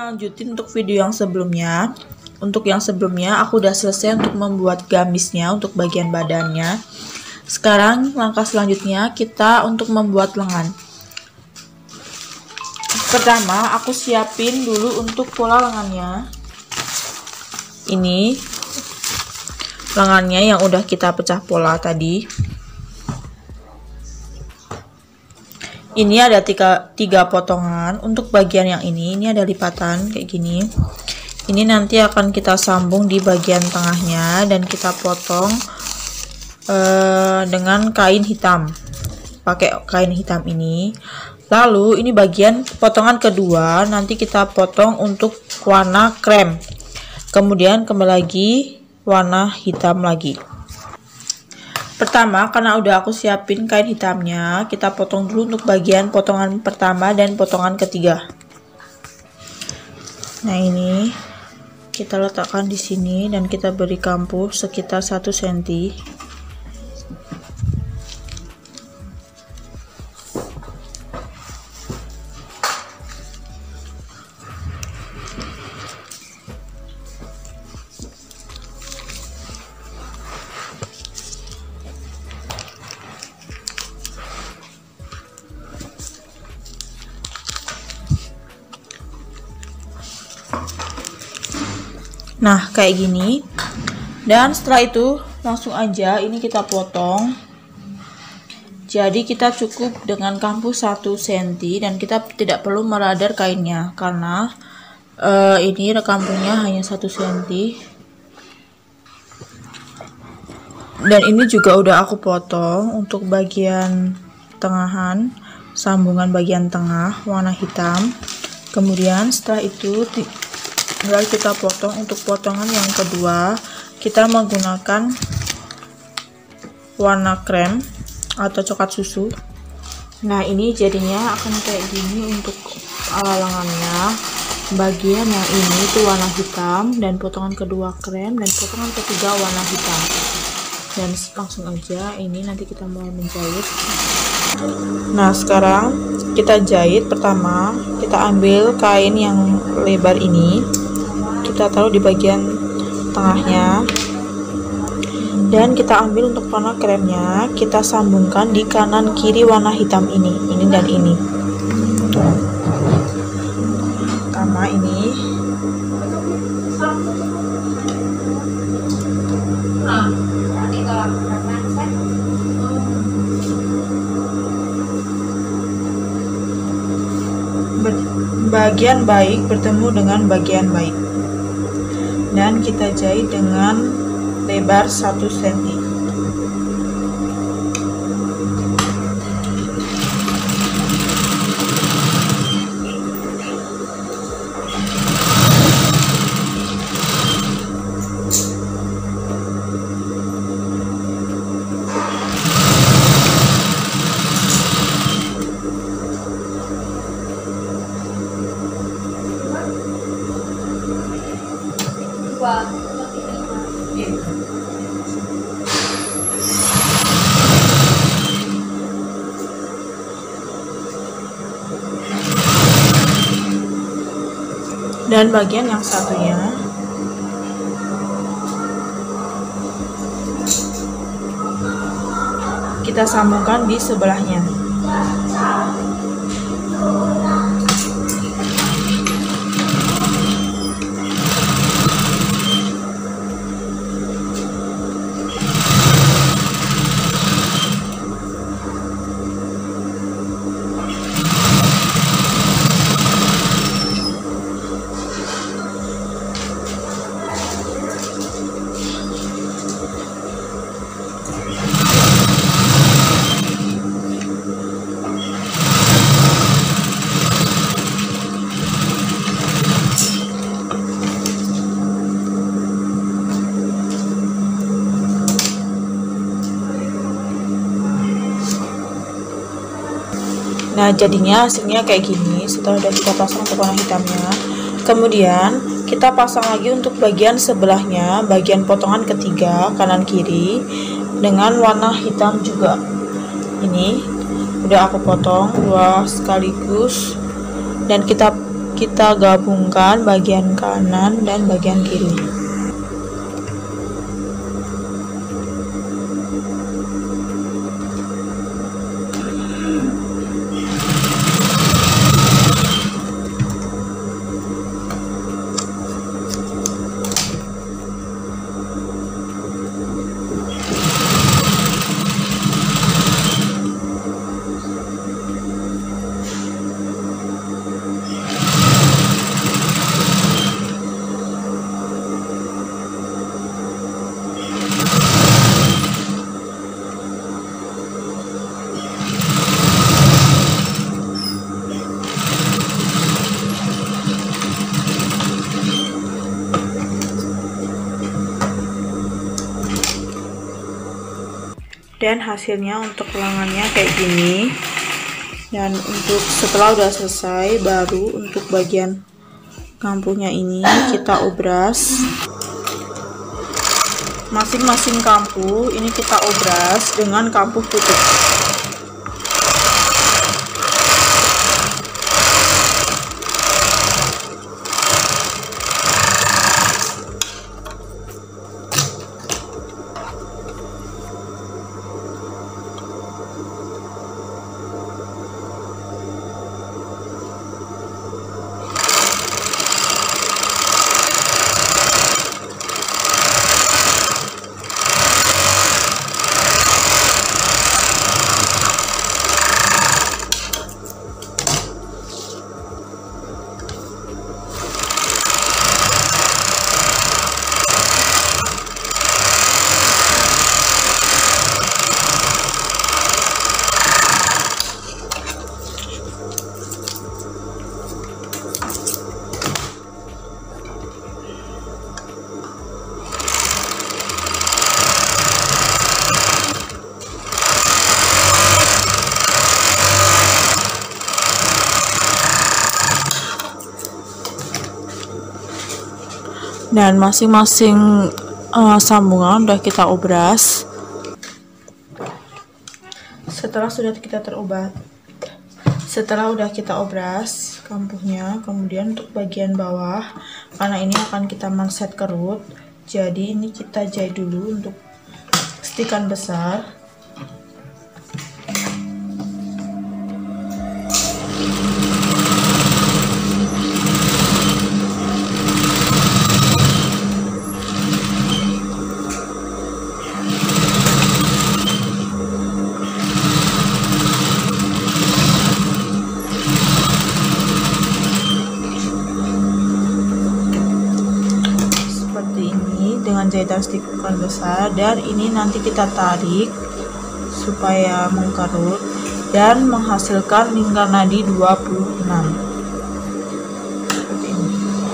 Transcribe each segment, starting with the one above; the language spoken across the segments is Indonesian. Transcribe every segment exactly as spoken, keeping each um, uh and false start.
lanjutin untuk video yang sebelumnya. Untuk yang sebelumnya aku udah selesai untuk membuat gamisnya untuk bagian badannya. Sekarang langkah selanjutnya kita untuk membuat lengan. Pertama aku siapin dulu untuk pola lengannya. Ini lengannya yang udah kita pecah pola tadi. Ini ada tiga, tiga potongan. Untuk bagian yang ini, ini ada lipatan kayak gini. Ini nanti akan kita sambung di bagian tengahnya dan kita potong uh, dengan kain hitam. Pakai kain hitam ini. Lalu ini bagian potongan kedua nanti kita potong untuk warna krem. Kemudian kembali lagi warna hitam lagi. Pertama, karena udah aku siapin kain hitamnya, kita potong dulu untuk bagian potongan pertama dan potongan ketiga. Nah, ini kita letakkan di sini dan kita beri kampuh sekitar satu sentimeter. Nah, kayak gini. Dan setelah itu langsung aja ini kita potong. Jadi kita cukup dengan kampuh satu sentimeter dan kita tidak perlu meradar kainnya karena uh, ini kampuhnya hanya satu sentimeter. Dan ini juga udah aku potong untuk bagian tengahan, sambungan bagian tengah warna hitam. Kemudian setelah itu lalu kita potong untuk potongan yang kedua, kita menggunakan warna krem atau coklat susu. Nah, ini jadinya akan kayak gini untuk lengannya. Bagian yang ini itu warna hitam dan potongan kedua krem dan potongan ketiga warna hitam. Dan langsung aja ini nanti kita mulai menjahit. Nah, sekarang kita jahit. Pertama kita ambil kain yang lebar ini, kita taruh di bagian tengahnya dan kita ambil untuk warna kremnya, kita sambungkan di kanan kiri warna hitam ini, ini dan ini. Pertama ini bagian baik bertemu dengan bagian baik dan kita jahit dengan lebar satu sentimeter. Dan bagian yang satunya kita sambungkan di sebelahnya. Nah, jadinya hasilnya kayak gini setelah udah kita pasang untuk warna hitamnya. Kemudian kita pasang lagi untuk bagian sebelahnya, bagian potongan ketiga kanan kiri dengan warna hitam juga. Ini udah aku potong dua sekaligus dan kita kita gabungkan bagian kanan dan bagian kiri. Dan hasilnya untuk lengannya kayak gini. Dan untuk setelah udah selesai, baru untuk bagian kampuhnya ini kita obras. Masing-masing kampuh ini kita obras dengan kampuh tutup. Dan masing-masing uh, sambungan udah kita obras. Setelah sudah kita terobat, setelah udah kita obras kampuhnya, kemudian untuk bagian bawah, karena ini akan kita manset kerut, jadi ini kita jahit dulu untuk stikan besar. Dengan jahitan stikan besar, dan ini nanti kita tarik supaya mengkerut dan menghasilkan lingkar nadi dua puluh enam seperti ini.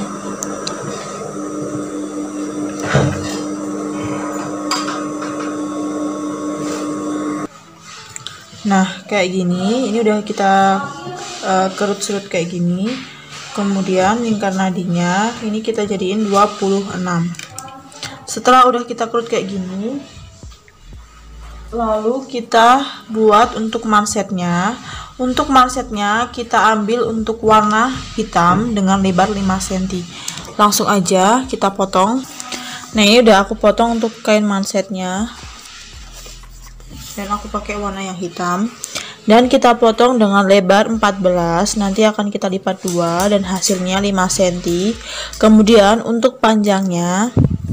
Nah kayak gini, ini udah kita uh, kerut-serut kayak gini. Kemudian lingkar nadinya ini kita jadiin dua puluh enam. Setelah udah kita kerut kayak gini, lalu kita buat untuk mansetnya. Untuk mansetnya kita ambil untuk warna hitam dengan lebar lima sentimeter. Langsung aja kita potong. Nah ini udah aku potong untuk kain mansetnya, dan aku pakai warna yang hitam. Dan kita potong dengan lebar empat belas, nanti akan kita lipat dua dan hasilnya lima sentimeter. Kemudian untuk panjangnya,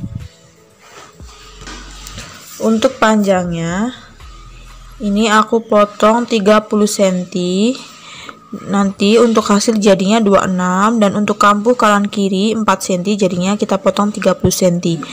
Untuk panjangnya ini aku potong tiga puluh sentimeter. Nanti untuk hasil jadinya dua puluh enam, dan untuk kampuh kanan kiri empat sentimeter, jadinya kita potong tiga puluh sentimeter.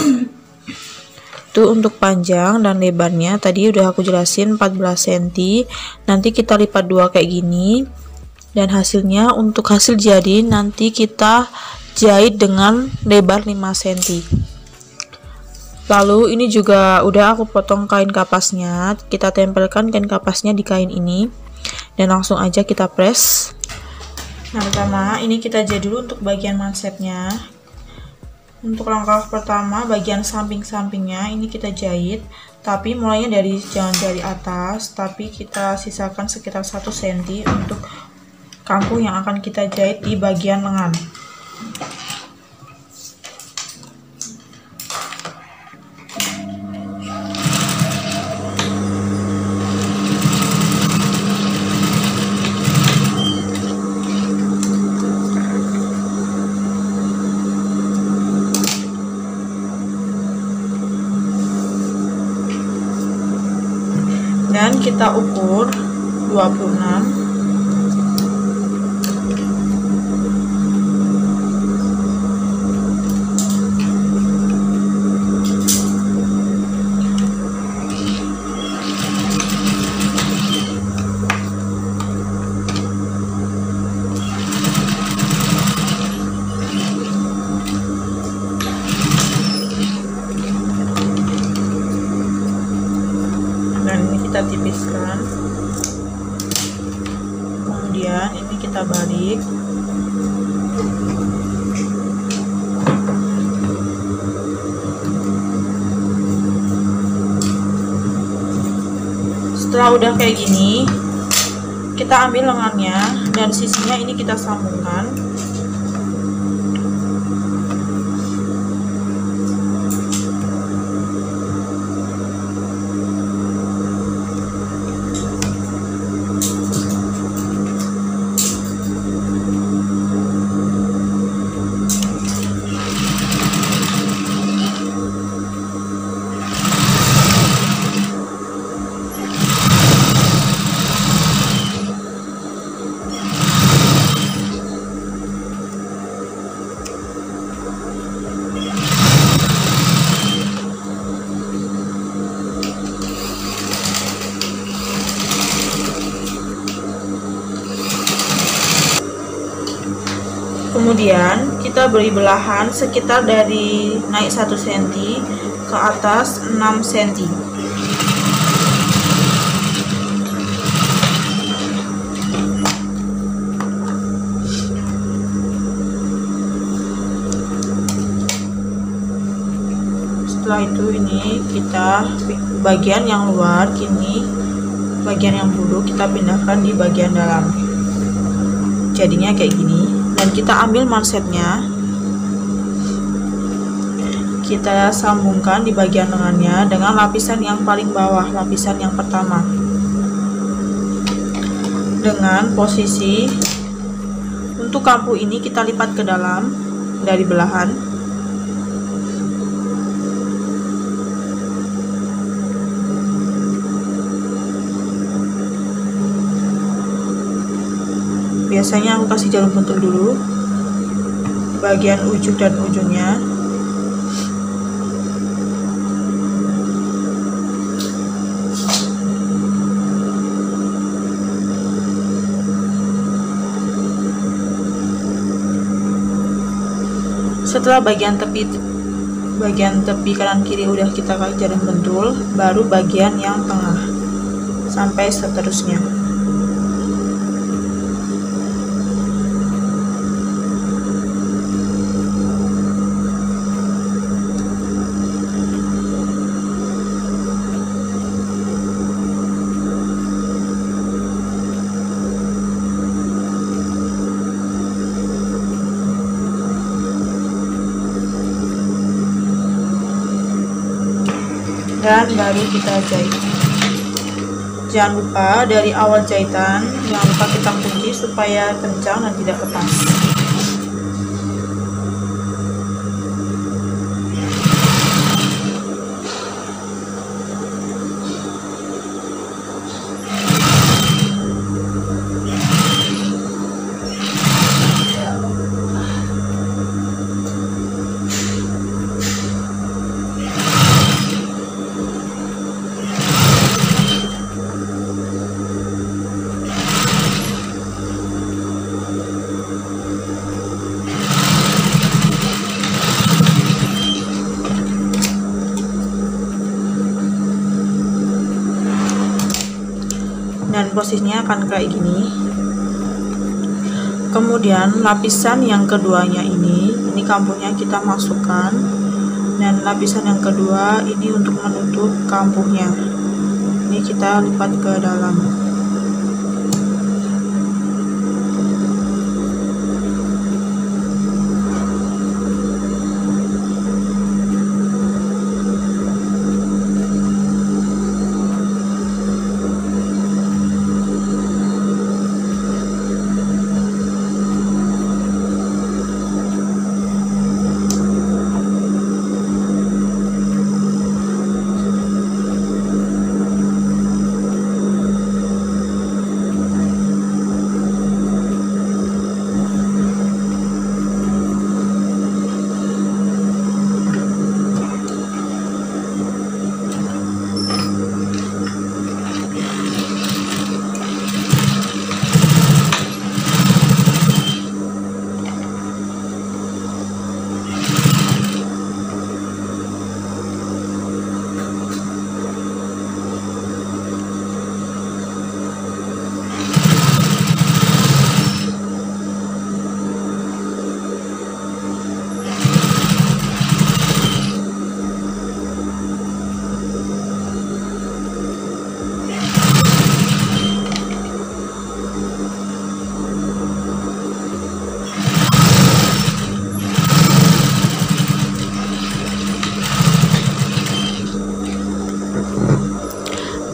Itu untuk panjang dan lebarnya tadi udah aku jelasin empat belas sentimeter. Nanti kita lipat dua kayak gini, dan hasilnya untuk hasil jadi nanti kita jahit dengan lebar lima sentimeter. Lalu ini juga udah aku potong kain kapasnya, kita tempelkan kain kapasnya di kain ini dan langsung aja kita press. Nah pertama ini kita jahit dulu untuk bagian mansetnya. Untuk langkah pertama bagian samping-sampingnya ini kita jahit, tapi mulainya dari jangan dari atas, tapi kita sisakan sekitar satu sentimeter untuk kampuh yang akan kita jahit di bagian lengan. Dan kita ukur dua puluh enam. Dan ini kita tipiskan, kemudian ini kita balik. Setelah udah kayak gini, kita ambil lengannya dan sisinya ini kita sambungkan. Kemudian kita beri belahan sekitar dari naik satu sentimeter ke atas enam sentimeter. Setelah itu ini kita bagian yang luar, kini bagian yang bulu kita pindahkan di bagian dalam. Jadinya kayak gini. Dan kita ambil mansetnya, kita sambungkan di bagian lengannya dengan lapisan yang paling bawah, lapisan yang pertama, dengan posisi untuk kampuh ini kita lipat ke dalam dari belahan. Biasanya aku kasih jarum pentul dulu bagian ujung dan ujungnya. Setelah bagian tepi bagian tepi kanan kiri udah kita kasih jarum pentul, baru bagian yang tengah sampai seterusnya. Dan baru kita jahit. Jangan lupa dari awal jahitan jangan lupa kita kunci supaya kencang dan tidak lepas. Dan posisinya akan kayak gini. Kemudian lapisan yang keduanya ini ini kampuhnya kita masukkan, dan lapisan yang kedua ini untuk menutup kampuhnya, ini kita lipat ke dalam.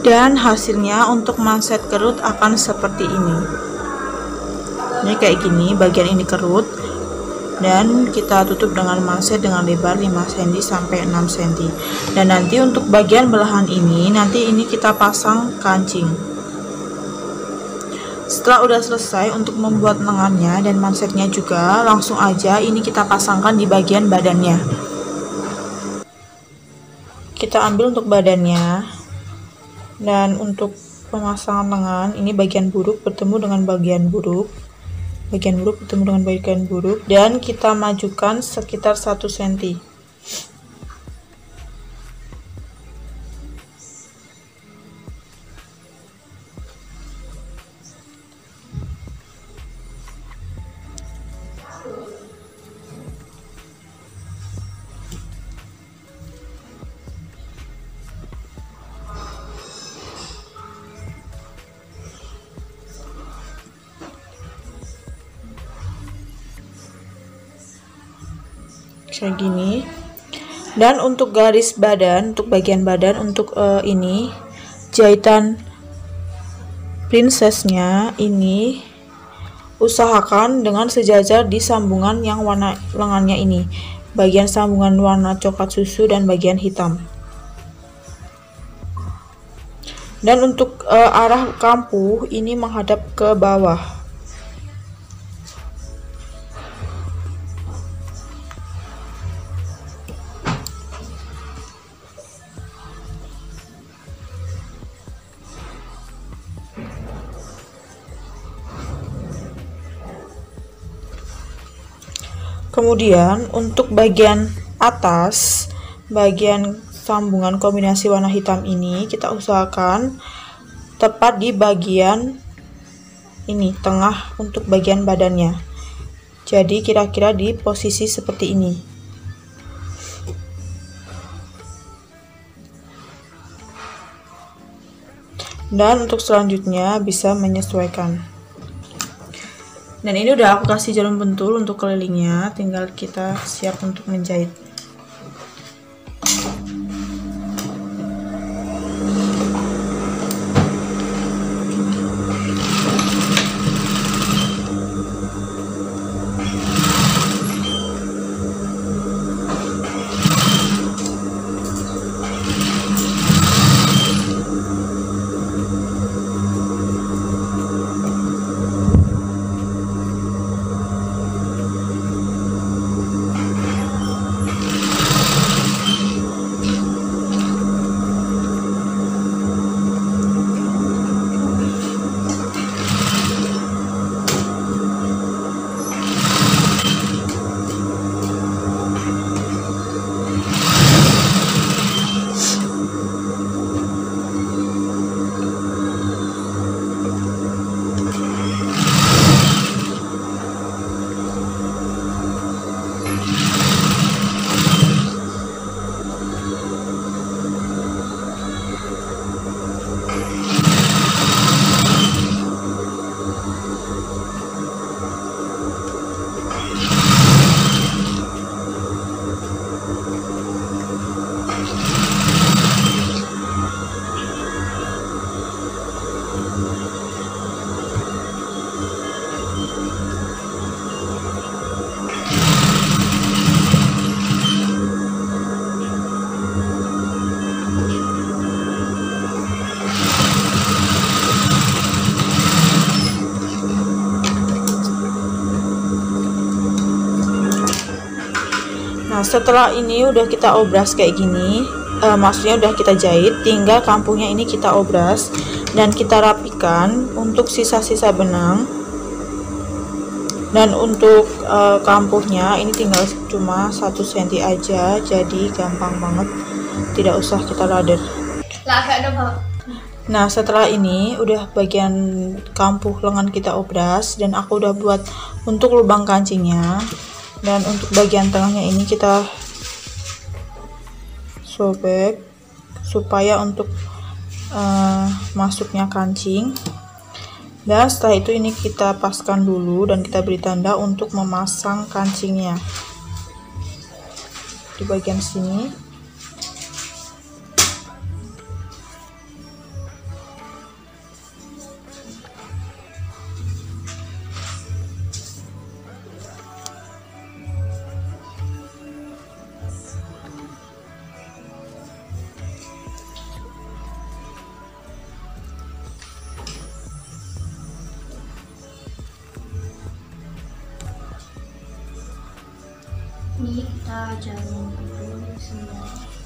Dan hasilnya untuk manset kerut akan seperti ini. Ini kayak gini, bagian ini kerut, dan kita tutup dengan manset dengan lebar lima sentimeter sampai enam sentimeter. Dan nanti untuk bagian belahan ini, nanti ini kita pasang kancing. Setelah udah selesai untuk membuat lengannya dan mansetnya juga, langsung aja ini kita pasangkan di bagian badannya. Kita ambil untuk badannya, dan untuk pemasangan lengan ini bagian buruk bertemu dengan bagian buruk, bagian buruk bertemu dengan bagian buruk, dan kita majukan sekitar satu sentimeter. Kayak gini. Dan untuk garis badan, untuk bagian badan, untuk uh, ini jahitan princessnya ini usahakan dengan sejajar di sambungan yang warna lengannya ini, bagian sambungan warna coklat susu dan bagian hitam. Dan untuk uh, arah kampuh ini menghadap ke bawah. Kemudian untuk bagian atas, bagian sambungan kombinasi warna hitam ini kita usahakan tepat di bagian ini tengah untuk bagian badannya. Jadi kira-kira di posisi seperti ini. Dan untuk selanjutnya bisa menyesuaikan. Dan ini udah aku kasih jarum pentul untuk kelilingnya, tinggal kita siap untuk menjahit. Nah, setelah ini udah kita obras kayak gini, uh, maksudnya udah kita jahit, tinggal kampuhnya ini kita obras dan kita rapikan untuk sisa-sisa benang. Dan untuk uh, kampuhnya ini tinggal cuma satu sentimeter aja, jadi gampang banget, tidak usah kita ladder. Nah, setelah ini udah bagian kampuh lengan kita obras dan aku udah buat untuk lubang kancingnya. Dan untuk bagian tengahnya ini kita sobek supaya untuk uh, masuknya kancing. Dan setelah itu ini kita paskan dulu dan kita beri tanda untuk memasang kancingnya di bagian sini. Ini kita jarum dulu semua.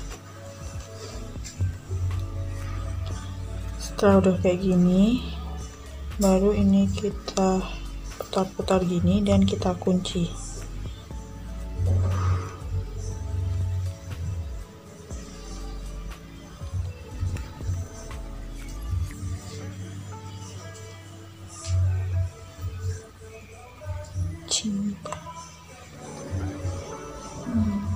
Setelah udah kayak gini, baru ini kita putar-putar gini dan kita kunci. Cinta. Hmm.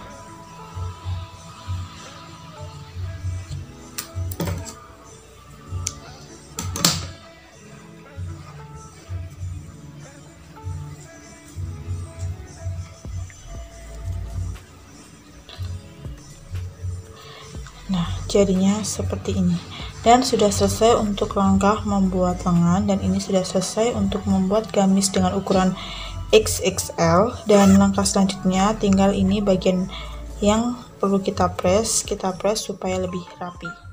Nah, jadinya seperti ini. Dan sudah selesai untuk langkah membuat lengan, dan ini sudah selesai untuk membuat gamis dengan ukuran X X L. Dan langkah selanjutnya tinggal ini bagian yang perlu kita press, kita press supaya lebih rapi.